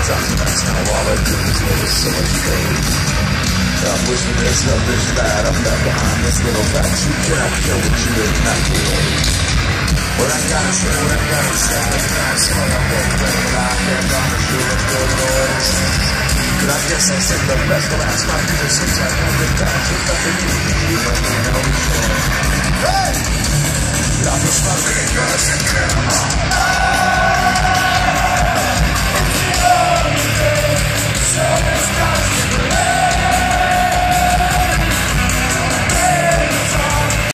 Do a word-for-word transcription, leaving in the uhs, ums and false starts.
That's now all I do is live so much pain. I'm pushing this, no bitch bad. I'm left behind this little fact. You can't kill what you did not create. What I gotta say, what I gotta say, what I gotta say, what I'm gonna play, but I can't promise you a good noise. But I guess I said the best, the last, my people say